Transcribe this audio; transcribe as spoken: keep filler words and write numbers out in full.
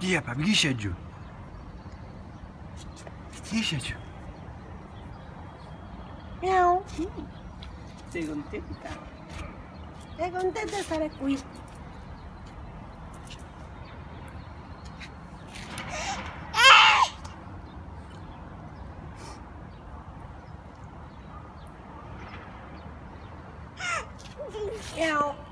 Dia, papi, chi c'è giù? Chi c'è giù? Miau. Sei contenta? Sei contenta di stare qui? Miau.